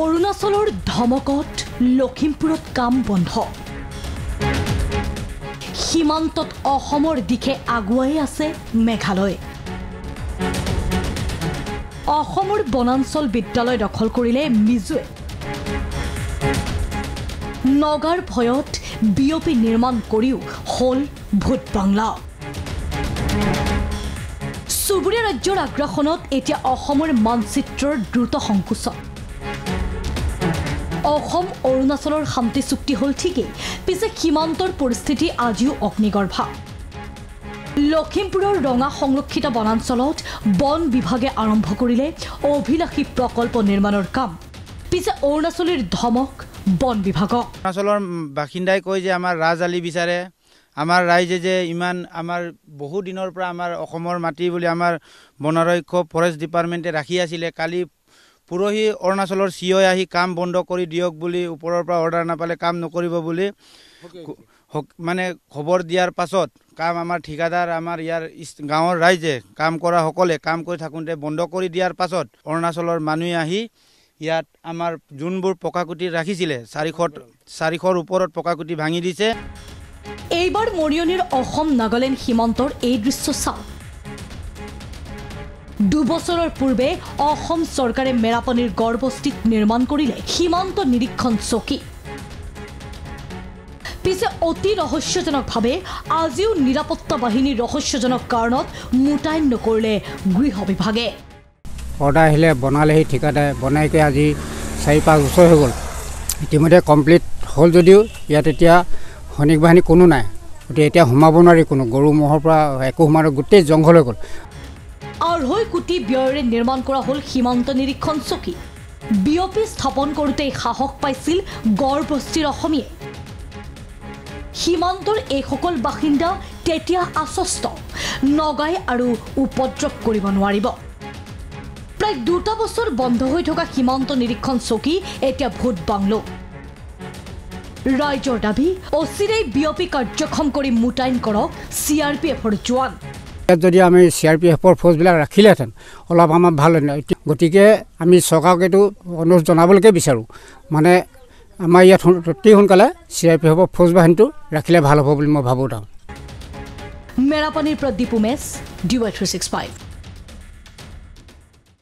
অৰুণাচলৰ ধমকত লখিমপুৰত কাম বন্ধ সীমান্তত অসমৰ দিশে আগুৱাই আছে মেঘালয় অসমৰ বনাঞ্চল বিদ্যালয় দখল কৰিলে মিজোৱে নগাৰ ভয়ত বিঅপি নিৰ্মাণ কৰিও হল ভূত বাংলা চুবুৰীয়া ৰাজ্যৰ আগ্ৰাসনত এতিয়া অসমৰ মানচিত্ৰৰ দ্ৰুত সংকুচন অসম অৰুণাচলৰ শান্তি চুক্তি হল ঠিকই পিছে সীমান্তৰ পৰিস্থিতি আজিও অগ্নিগৰ্ভা লখিমপুৰৰ ৰঙা সংৰক্ষিত বনাঞ্চলত বন বিভাগে আৰম্ভ কৰিলে অভিলাষী প্ৰকল্প নিৰ্মাণৰ কাম পিছে অৰুণাচলৰ ধমক বন বিভাগ অৰুণাচলৰ বাসিন্দাই কয় যে আমাৰ ৰাজআলি বিচাৰে আমাৰ ৰাইজে যে ইমান আমাৰ বহু দিনৰ পৰা আমাৰ অসমৰ মাটি বুলি আমাৰ বনাৰক্ষ ফৰেষ্ট ডিপাৰ্টমেণ্টে ৰাখি আছিল কালি পুৰহি অৰুণাচলৰ সিঅ আহি কাম বন্ধ কৰি দিয়ক বুলি ওপৰৰ পৰা অৰ্ডাৰ নাপালে কাম নকৰিব বুলি মানে খবৰ দিয়াৰ পাছত কাম আমাৰ ঠিকাদাৰ আমাৰ ইয়াৰ গাঁৱৰ ৰাইজে কাম কৰা সকলে কাম কৰি থাকোঁতে বন্ধ কৰি দিয়াৰ পাছত অৰুণাচলৰ মানুহে আহি ইয়াত আমাৰ যোনবোৰ পকাকুটি ৰাখিছিলে 400ৰ ওপৰত পকাকুটি ভাঙি দিছে এইবাৰ মৰিয়নিৰ অসম নাগালেণ্ড সীমান্তৰ এই দৃশ্য চাওক 2 বছৰৰ পূৰ্বে অসম চৰকাৰে মেৰাপানীৰ গড়বস্তিত নিৰ্মাণ কৰিলে সীমান্ত নিৰীক্ষণ চকী পিছে অতি ৰহস্যজনকভাৱে আজিও নিৰাপত্তা বাহিনীৰ ৰহস্যজনক কাৰণত মুতায়ন নকৰিলে গৃহ বিভাগে অৰ্ডাৰ আহিলে বনালেহি ঠিকাদাৰে বনাইকে আজি 4-5 বছৰ হৈ গ'ল ইতিমধ্যে কমপ্লিট হ'ল যদিও ইয়াত এতিয়া সৈনিক বাহিনী কোনো নাই গতিকে এতিয়া সোমাব নোৱাৰি কোনো গৰু মহৰ পৰা একো সোমাৰ গোটেই জংঘল হৈ গ'ল 2.5 কোটি ব্যয়েৰে নিৰ্মাণ কৰা হ'ল সীমান্ত নিৰীক্ষণ চকী বিঅপি স্থাপন কৰোঁতে সাহস পাইছিল গড়বস্তিৰ অসমীয়ে সীমান্তৰ এইসকল বাসিন্দা তেতিয়া আশ্বস্ত নগাই আৰু উপদ্ৰৱ কৰিব নোৱাৰিব প্ৰায় 2 বছৰ বন্ধ হৈ থকা সীমান্ত নিৰীক্ষণ চকী এতিয়া ভূত বাংলো ৰাইজৰ দাবী অচিৰেই বিঅপি কাৰ্যক্ষম কৰি মুতায়ন কৰক CRPFৰ জোৱান যদি আমি CRPFৰ ফৌজবিলাক ৰাখিলেহেঁতেন অলপ আমাৰ ভাল হয় গতিকে আমি চৰকাৰকেতো অনুৰোধ জনাবলৈকে বিচাৰোঁ মানে আমাৰ ইয়াত অতি সোনকালে CRPFৰ ফৌজ বাহিনীটো ৰাখিলে ভাল হ'ব বুলি মই ভাবোঁ মেৰাপানীৰ পৰা দীপু মেছ DY365